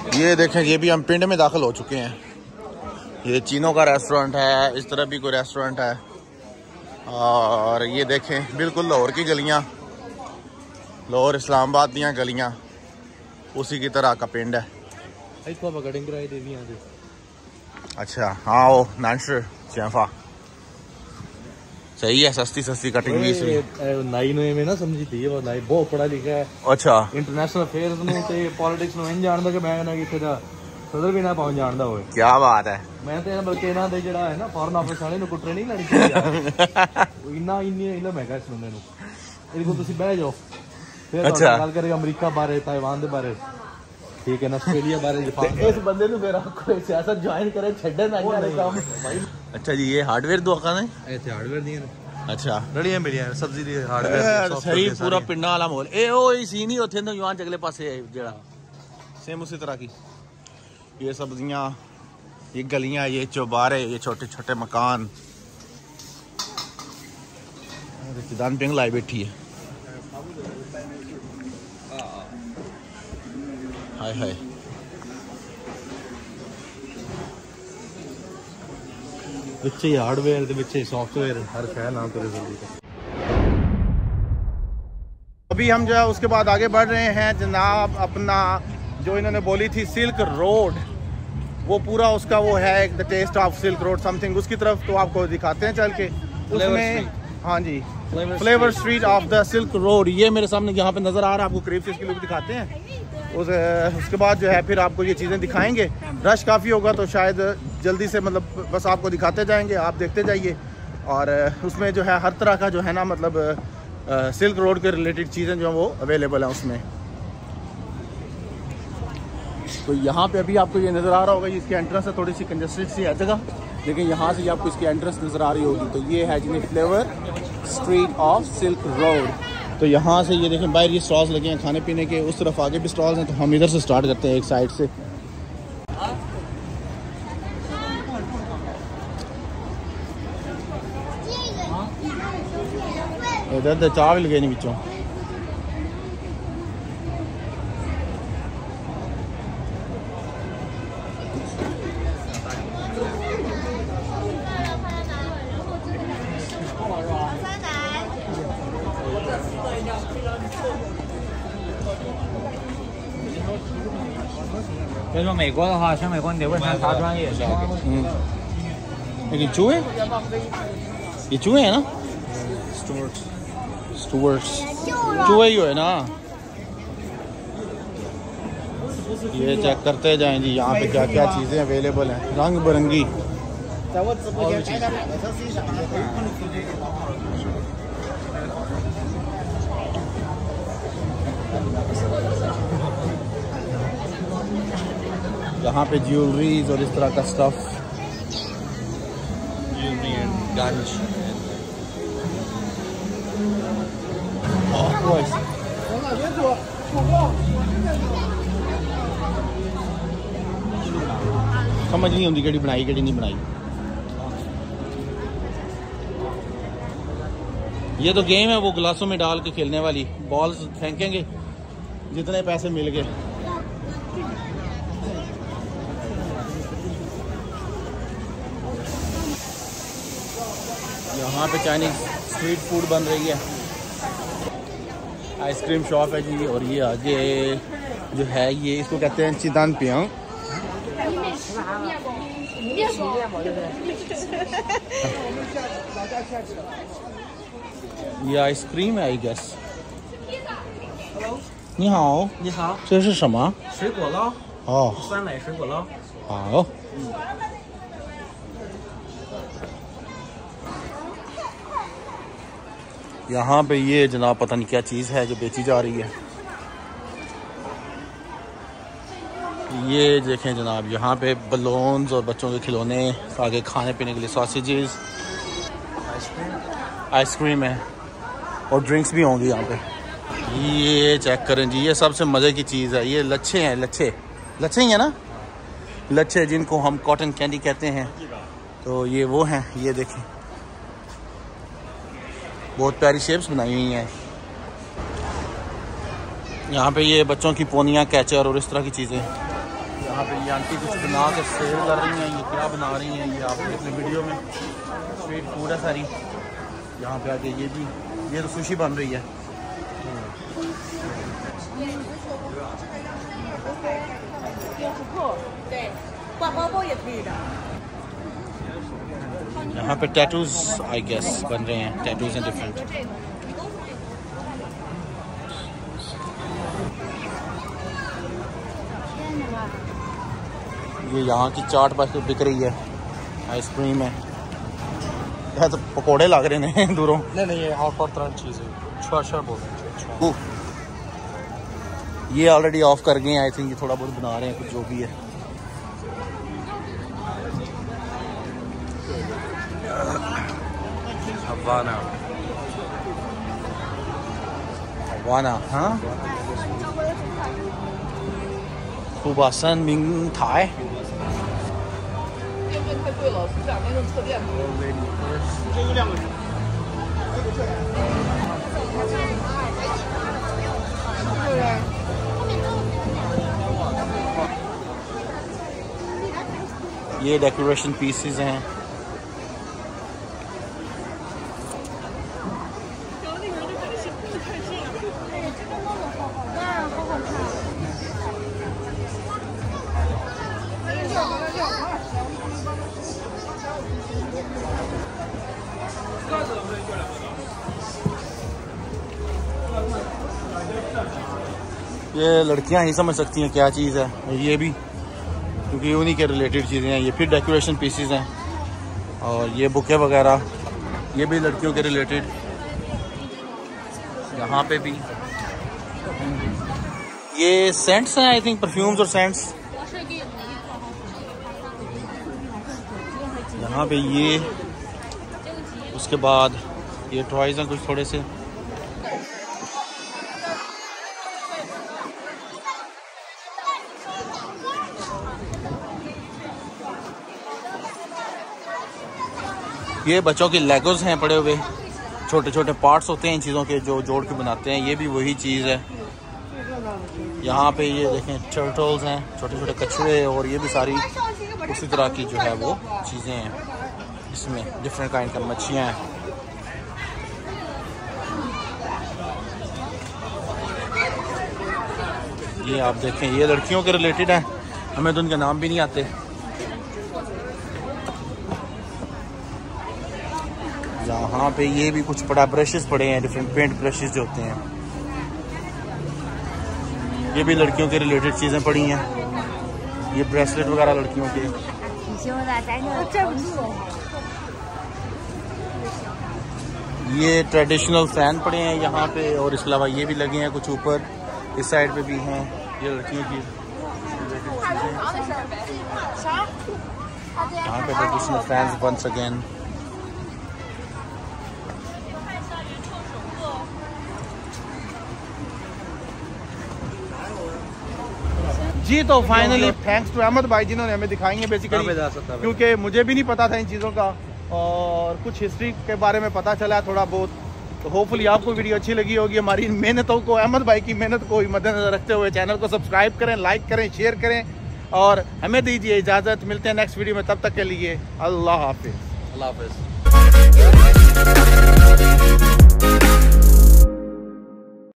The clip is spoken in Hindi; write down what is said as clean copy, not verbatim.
ये देखें, ये भी हम पिंड में दाखिल हो चुके हैं। ये चीनों का रेस्टोरेंट है, इस तरफ भी कोई रेस्टोरेंट है। और ये देखें बिल्कुल लाहौर की गलियाँ, लाहौर इस्लामाबाद दियाँ गलियाँ, उसी की तरह का पिंड है। अच्छा हाँ, वो नानशर चैफा सही है, सस्ती सस्ती कटिंग भी नाई में ना समझी थी, वो नाई बहुत पढ़ा लिखा है। अच्छा, इंटरनेशनल अफेयर्स में ते पॉलिटिक्स में नहीं जानता कि मैं ना किथे दा सदर भी ना पहुंच जानता होए। क्या बात है। मैं तो बल्कि ना दे जड़ा है ना फॉरेन ऑफिस वाले नु कुटरे नहीं लड़ी चाहिए। इन्ना इन्ना महंगा इस बंदे नु। इनको तुसी बैठ जाओ, फिर अच्छा गल करेगा अमेरिका बारे, ताइवान दे बारे, ठीक है ना, ऑस्ट्रेलिया बारे। इस बंदे नु फिर आपको सियासत ज्वाइन करे छड्डे ना काम भाई। अच्छा जी, ये हार्डवेयर दुकान है, ऐसे हार्डवेयर दी है। अच्छा रड़ियां मिलियां सब्जी दी हार्डवेयर सही, पूरा पिंडा वाला माहौल। ए ओ सी नहीं होते तो युवान अगले पासे जड़ा सेम उसी तरह की ये सब्जियां, ये गलियां, ये चौबारे, ये छोटे छोटे मकान। रिश्तेदार पिंग लाई बैठी है, हाय हाय। बच्चे हार्डवेयर दे बच्चे सॉफ्टवेयर हर शय नाम करे जल्दी। अभी हम जो है उसके बाद आगे बढ़ रहे हैं जनाब। अपना जो इन्होंने बोली थी सिल्क रोड, वो पूरा उसका वो है the taste of silk road something, उसकी तरफ तो आपको दिखाते हैं चल के उसमें। हाँ जी, flavour street of the silk road, ये मेरे सामने यहाँ पे नजर आ रहा है, आपको करीब से इसकी लुक दिखाते हैं। उसके बाद जो है फिर आपको ये चीज़ें दिखाएंगे। रश काफ़ी होगा तो शायद जल्दी से मतलब बस आपको दिखाते जाएंगे, आप देखते जाइए। और उसमें जो है हर तरह का जो है ना मतलब सिल्क रोड के रिलेटेड चीज़ें जो हैं वो अवेलेबल हैं उसमें। तो यहाँ पे अभी आपको ये नज़र आ रहा होगा, इसकी एंट्रेंस है थोड़ी सी कंजेस्टेड सी है जगह, लेकिन यहाँ से आपको इसकी एंट्रेंस नज़र आ रही होगी। तो ये है जी flavour street of silk road. तो यहाँ से ये देखें बाहर ये स्टॉल्स लगे हैं खाने पीने के, उस तरफ आगे भी स्टॉल्स हैं। तो हम इधर से स्टार्ट करते हैं एक साइड से। इधर चाह भी लगे नहीं बिचों। 要说美国的话，像美国你得问他啥专业是吧？ ये चूहे, ये चूहे है ना, स्टूअर्ट्स चूहे ही है ना। ये चेक करते जाएं जी यहाँ पे क्या क्या चीज़ें अवेलेबल हैं, रंग बिरंगी। यहाँ पे ज्वेलरीज और इस तरह का स्टफ, ज्वेलरी एंड गार्निश। समझ नहीं आती केड़ी बनाई केड़ी नहीं बनाई। ये तो गेम है वो गिलासों में डाल के खेलने वाली, बॉल्स फेंकेंगे जितने पैसे मिल गए। यहाँ पे चाइनीज स्ट्रीट फूड बन रही है, आइसक्रीम शॉप है जी। और ये आगे जो है ये इसको कहते हैं चिदान पियांग। ये आइसक्रीम है आई गेस। 你好， 你好， 这是什么？ 水果捞， 哦， 酸奶水果捞。 好。यहाँ पे ये जनाब पता नहीं क्या चीज़ है जो बेची जा रही है। ये देखें जनाब, यहाँ पे बलून्स और बच्चों के खिलौने, आगे खाने पीने के लिए सॉसेजेस, आइसक्रीम है और ड्रिंक्स भी होंगी यहाँ पे। ये चेक करें जी, ये सबसे मज़े की चीज़ है, ये लच्छे हैं। लच्छे लच्छे ही है ना, लच्छे जिनको हम कॉटन कैंडी कहते हैं। तो ये वो हैं, ये देखें बहुत प्यारी शेप्स बनाई हुई हैं। यहाँ पे ये बच्चों की पोनियाँ, कैचर और इस तरह की चीज़ें। यहाँ पे ये आंटी कुछ बना के सेल कर रही हैं। ये क्या बना रही हैं ये आप देख लें वीडियो में। स्ट्रीट फूड है सारी। यहाँ पे आके ये भी, ये तो सुशी बन रही है। यहाँ पे टैटूज आई गेस बन रहे हैं। टैटूज हैं डिफरेंट। ये यहाँ की चाट बस बिक रही है। आइसक्रीम है। यह तो पकोड़े लग रहे हैं दूरों। नहीं ये ऑफ और तरह चीज़ है। छुआ बोल रहे हैं। ये ऑलरेडी ऑफ कर गए हैं आई थिंक। ये थोड़ा बहुत बना रहे हैं कुछ जो भी है। हवाना हाँ खुबासन मिंग थाई। ये डेकोरेशन पीसेस हैं। ये लड़कियां ही समझ सकती हैं क्या चीज़ है ये भी, क्योंकि उन्हीं के रिलेटेड चीज़ें हैं। ये फिर डेकोरेशन पीसेस हैं और ये बुके वगैरह ये भी लड़कियों के रिलेटेड। यहाँ पे भी ये सेंट्स हैं आई थिंक, परफ्यूम्स और सेंट्स। यहाँ पे ये, उसके बाद ये टॉयज हैं कुछ थोड़े से। ये बच्चों के लेगोज हैं पड़े हुए। छोटे छोटे पार्ट्स होते हैं इन चीज़ों के जो जोड़ के बनाते हैं। ये भी वही चीज़ है। यहाँ पे ये देखें टर्टल्स हैं, छोटे छोटे कछुए, और ये भी सारी उसी तरह की जो है वो चीज़ें हैं। इसमें डिफरेंट काइंड का मच्छियाँ हैं। ये आप देखें ये लड़कियों के रिलेटेड हैं। हमें तो उनके नाम भी नहीं आते। यहाँ पे ये भी कुछ पड़ा, ब्रशेस पड़े हैं, डिफरेंट पेंट ब्रशेस जो होते हैं। ये भी लड़कियों के रिलेटेड चीज़ें पड़ी हैं। ये ब्रेसलेट वगैरह लड़कियों के। ये ट्रेडिशनल फैन पड़े हैं यहाँ पे, और इसके अलावा ये भी लगे हैं कुछ ऊपर। इस साइड पे भी हैं ये लड़कियों की यहाँ पे ट्रेडिशनल फैंस वंस अगेन। जी तो फाइनली थैंक्स टू अहमद भाई जिन्होंने हमें दिखाई है बेसिकली, क्योंकि मुझे भी नहीं पता था इन चीज़ों का, और कुछ हिस्ट्री के बारे में पता चला थोड़ा बहुत। तो होपफुली आपको वीडियो अच्छी लगी होगी। हमारी मेहनतों को, अहमद भाई की मेहनत को मद्देनजर रखते हुए चैनल को सब्सक्राइब करें, लाइक करें, शेयर करें, और हमें दीजिए इजाज़त। मिलते हैं नेक्स्ट वीडियो में, तब तक के लिए अल्लाह हाफिज़। अल्लाह हाफिज़।